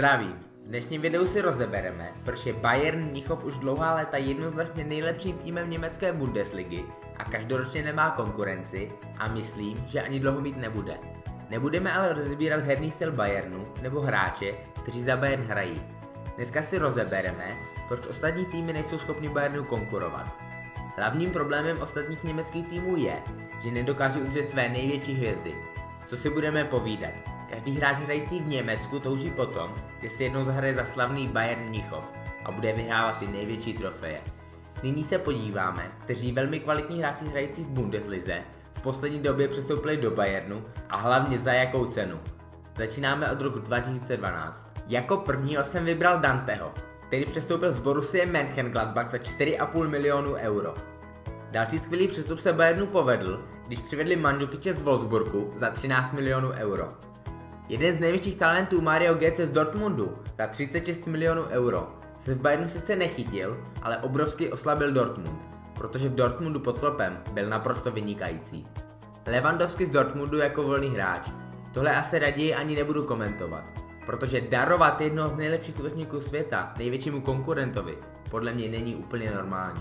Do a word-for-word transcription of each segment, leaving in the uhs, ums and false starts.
Zdravím. V dnešním videu si rozebereme, proč je Bayern Mnichov už dlouhá léta jednoznačně nejlepším týmem německé Bundesligy a každoročně nemá konkurenci a myslím, že ani dlouho mít nebude. Nebudeme ale rozebírat herní styl Bayernu nebo hráče, kteří za Bayern hrají. Dneska si rozebereme, proč ostatní týmy nejsou schopni Bayernu konkurovat. Hlavním problémem ostatních německých týmů je, že nedokáží udržet své největší hvězdy. Co si budeme povídat? Každý hráč hrající v Německu touží potom, že si jednou zahraje za slavný Bayern Mnichov a bude vyhrávat ty největší trofeje. Nyní se podíváme, kteří velmi kvalitní hráči hrající v Bundeslize v poslední době přestoupili do Bayernu a hlavně za jakou cenu. Začínáme od roku dva tisíce dvanáct. Jako prvního jsem vybral Danteho, který přestoupil z Borussie Mönchengladbach za čtyři a půl milionu euro. Další skvělý přestup se Bayernu povedl, když přivedli Mandzukiče z Wolfsburgu za třináct milionů euro. Jeden z největších talentů Mario Götze z Dortmundu za třicet šest milionů euro se v Bayernu sice nechytil, ale obrovsky oslabil Dortmund, protože v Dortmundu pod Kloppem byl naprosto vynikající. Lewandowski z Dortmundu jako volný hráč. Tohle asi raději ani nebudu komentovat, protože darovat jednoho z nejlepších útočníků světa největšímu konkurentovi podle mě není úplně normální.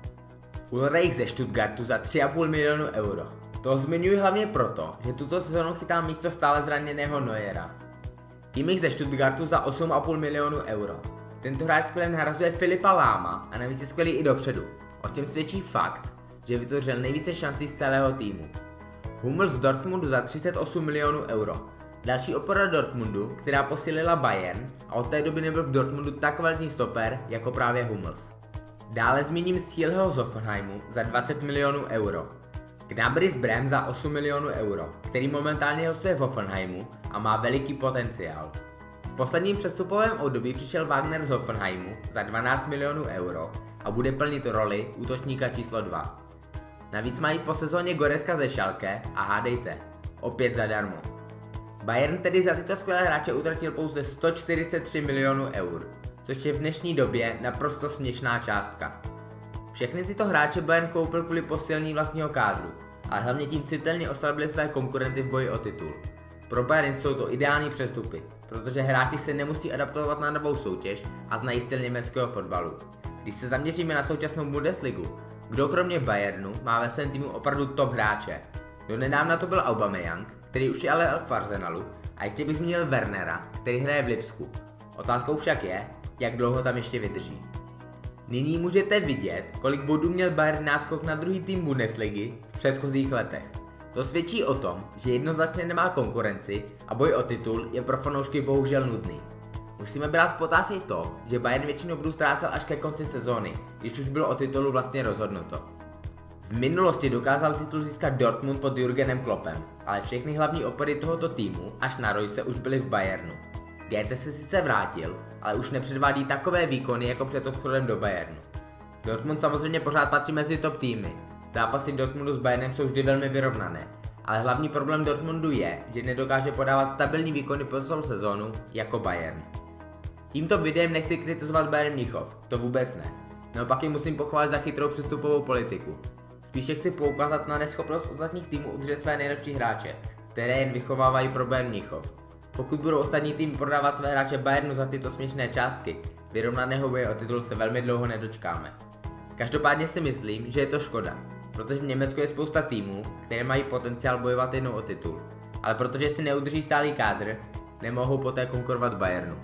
Ulreich ze Stuttgartu za tři a půl milionu euro. To zmiňuji hlavně proto, že tuto sezónu chytá místo stále zraněného Neuera. Kimmich ze Stuttgartu za osm a půl milionu euro. Tento hráč skvěle nahrazuje Filipa Lahma a navíc je skvělý i dopředu. O čem svědčí fakt, že vytvořil nejvíce šancí z celého týmu. Hummels z Dortmundu za třicet osm milionů euro. Další opora Dortmundu, která posílila Bayern a od té doby nebyl v Dortmundu tak kvalitní stoper jako právě Hummels. Dále zmíním Stiehlho z Hoffenheimu za dvacet milionů euro. Gnabry z Brem za osm milionů euro, který momentálně hostuje v Hoffenheimu a má veliký potenciál. V posledním přestupovém období přišel Wagner z Hoffenheimu za dvanáct milionů euro a bude plnit roli útočníka číslo dva. Navíc mají po sezóně Goretzka ze Schalke a hádejte, opět zadarmo. Bayern tedy za tyto skvělé hráče utratil pouze sto čtyřicet tři milionů eur, což je v dnešní době naprosto směšná částka. Všechny tyto hráče Bayern koupil kvůli posílení vlastního kádru, ale hlavně tím citelně oslabili své konkurenty v boji o titul. Pro Bayern jsou to ideální přestupy, protože hráči se nemusí adaptovat na novou soutěž a znají styl německého fotbalu. Když se zaměříme na současnou Bundesligu, kdo kromě Bayernu má ve svém týmu opravdu top hráče? Do nedávna to byl Aubameyang, který už je ale v Arsenalu, a ještě bych zmínil Wernera, který hraje v Lipsku. Otázkou však je, jak dlouho tam ještě vydrží. Nyní můžete vidět, kolik bodů měl Bayern náskok na druhý tým Bundesligy v předchozích letech. To svědčí o tom, že jednoznačně nemá konkurenci a boj o titul je pro fanoušky bohužel nudný. Musíme brát v potaz i to, že Bayern většinou bodů ztrácel až ke konci sezóny, když už bylo o titulu vlastně rozhodnuto. V minulosti dokázal titul získat Dortmund pod Jürgenem Kloppem, ale všechny hlavní opory tohoto týmu až na Royce už byly v Bayernu. Götze se sice vrátil, ale už nepředvádí takové výkony jako před odchodem do Bayernu. Dortmund samozřejmě pořád patří mezi top týmy. Zápasy Dortmundu s Bayernem jsou vždy velmi vyrovnané, ale hlavní problém Dortmundu je, že nedokáže podávat stabilní výkony po celou sezónu jako Bayern. Tímto videem nechci kritizovat Bayern Mnichov, to vůbec ne. Naopak ji musím pochválit za chytrou přestupovou politiku. Spíše chci poukázat na neschopnost ostatních týmů udržet své nejlepší hráče, které jen vychovávají pro Bayern Mnichov. Pokud budou ostatní týmy prodávat své hráče Bayernu za tyto směšné částky, vyrovnaného boje o titul se velmi dlouho nedočkáme. Každopádně si myslím, že je to škoda, protože v Německu je spousta týmů, které mají potenciál bojovat jednou o titul, ale protože si neudrží stálý kádr, nemohou poté konkurovat Bayernu.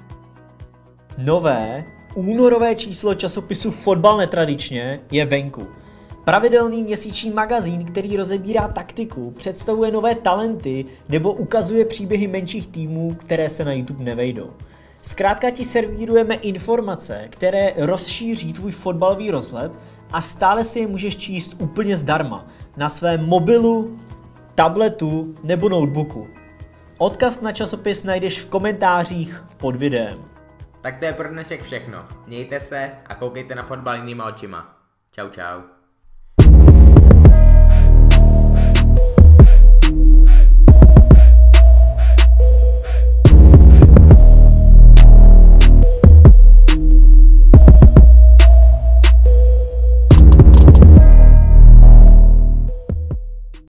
Nové, únorové číslo časopisu Fotbal netradičně je venku. Pravidelný měsíční magazín, který rozebírá taktiku, představuje nové talenty nebo ukazuje příběhy menších týmů, které se na YouTube nevejdou. Zkrátka ti servírujeme informace, které rozšíří tvůj fotbalový rozhled a stále si je můžeš číst úplně zdarma na svém mobilu, tabletu nebo notebooku. Odkaz na časopis najdeš v komentářích pod videem. Tak to je pro dnešek všechno. Mějte se a koukejte na fotbal jinýma očima. Čau čau.